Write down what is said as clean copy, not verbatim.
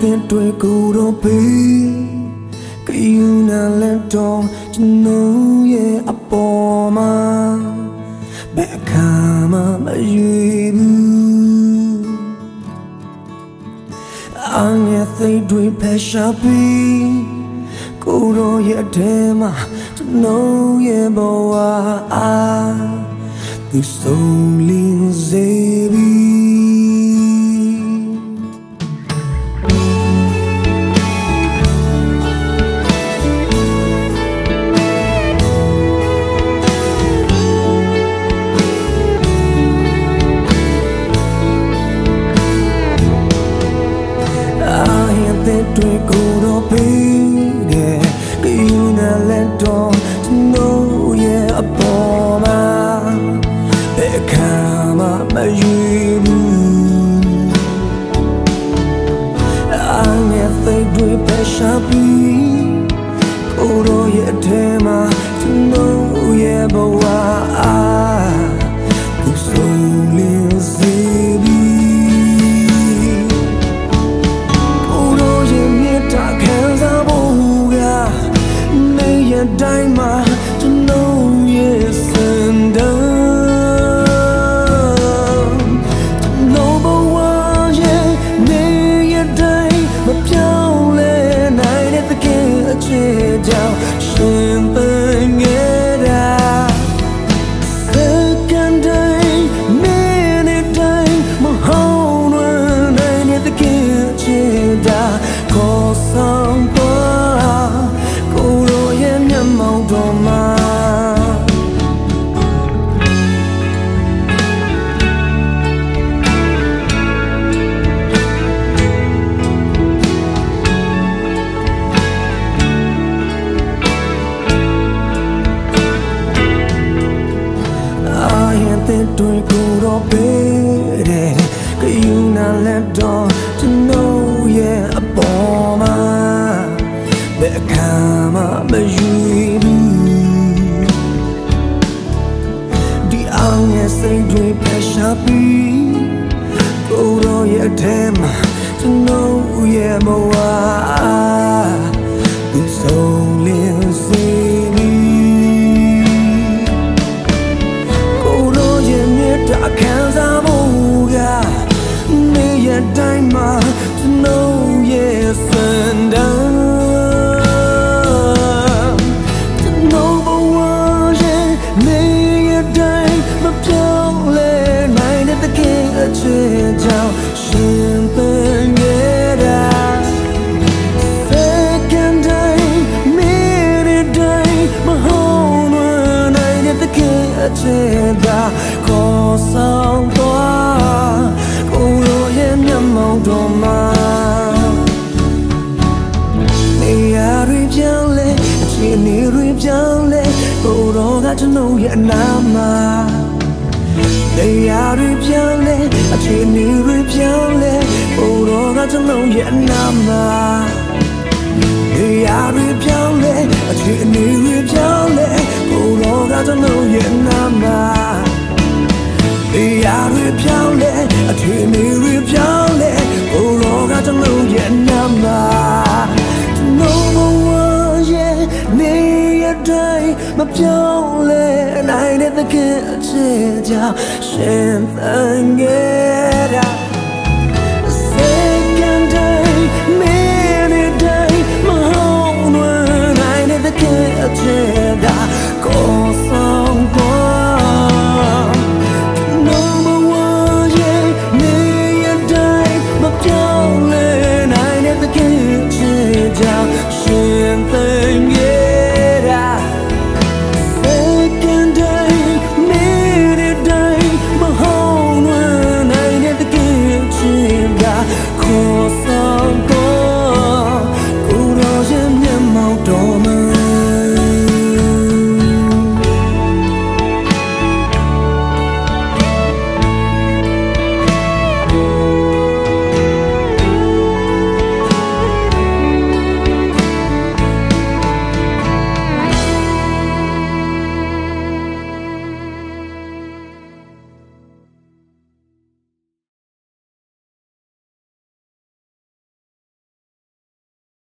တဲ့တွေ့ကိုတော့ပေးကယူနာလက်တော့ကျွန်တော်ရဲ့အပေါ်မှာဘယ်အခါမှမရွေဘူးအငယ်သိတွေဖက်ရှာပြီးကိုတော့ရဲ့ထဲမှာကျွန်တော်ရဲ့ဘဝသူဆုံးလင်းစေပြီတွေ့ကိုတော့ပေးတယ်ကယူနာလက်တော့ကျွန်တော်ရဲ့အပေါ်မှာဘယ်အခါမှမရွေဘူးအငယ်သိတွေပဲရှာပြီးကိုတော့ရဲ့အထဲမှာကျွန်တော်ရဲ့ဘဝသူဆုံးလင်းစေပြီတိုင်းမှာကျွန်တော်ရဲ့စံတမ်းကျွန်တော်ဘဝရဲ့နေရတိုင်းမပြောင်းလဲနိုင်တဲ့တကယ်အခြေကြောင့်ရှင်ပန်းခဲ့တာစကန်တိုင်းမင်းနဲ့တိုင်းမဟောင်းနိုင်တဲ့တကယ်အခြေတာခေါ်ဆောင်မောင်တော်မှာတဲ့တွေ့ကိုတော့ပေးတယ်ကယူနာလက်တော့ကျွန်တော်ရဲ့အပေါ်မှာဘယ်အခါမှမရွေဘူးဒီအောင်ရဲ့စိတ်တွေဖက်ရှာပြီးကိုတော့ရဲ့အထဲမှာကျွန်တော်ရဲ့ဘဝသူဆုံးလင်းစေပြီကိုတော့ရဲ့မြတ်တာခံစားဖို့ကနေရတိုင်းမှာကျွန်တော်ရဲ့စံတမ်းအခြေကြောင့်ရှင်ပန်းခဲ့တာစကန်တိုင်းမင်းတိုင်းမဟုတ်နိုင်တဲ့တကယ်အခြေသာခေါ်ဆောင်သွားကိုလိုရဲ့မျက်မှောက်တော်မှာနေရာတွေပြောင်းလဲအခြေအနေတွေပြောင်းလဲကိုတော့ကကျွန်တော်ရဲ့အနာမှာနေရာတွေပြောင်းလဲအခြေအနေတွေပြောင်းလဲကိုတော့ကကျွန်တော်ရဲ့အနာမှာနေရာတွေပြောင်းလဲအခြေအနေတွေပြောင်းလဲကိုတော့ကကျွန်တော်ရဲ့အနာမှာနေရာတွေပြောင်းလဲအခြေအနေတွေပြောင်းလဲကိုတော့ကကျွန်တော်ရဲ့အနာမှာကျွန်တော်ဘဝရဲ့နေရာတိုင်းမပြောင်းလဲနိုင်တဲ့တကယ်အခြေကြောင့်ရှင်သန်ခဲ့